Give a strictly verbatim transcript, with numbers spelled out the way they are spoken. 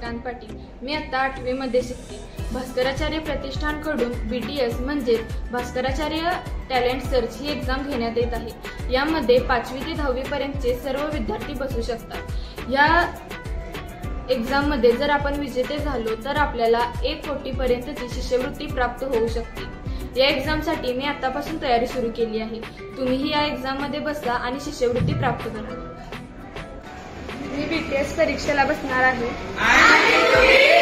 श्रीकांत पाटील. मी आता आठवी मध्ये शिकते. भास्कराचार्य प्रतिष्ठानकडून बीटीएस म्हणजे भास्कराचार्य टॅलेंट सर्च ही एक्झाम घेण्यात येत आहे. यामध्ये पाचवी ते दहावी पर्यंतचे सर्व विद्यार्थी बसू शकतात. या एक्झाम मध्ये जर आपण विजेते झालो तर आपल्याला एक कोटी पर्यंतची शिष्यवृत्ती प्राप्त होऊ शकते. या एक्झाम साठी मी आतापासून तयारी सुरू केली आहे. तुम्हीही या एक्झाम मध्ये बसा आणि शिष्यवृत्ती प्राप्त करा. मी बीटीएस परीक्षेला बसणार आहे.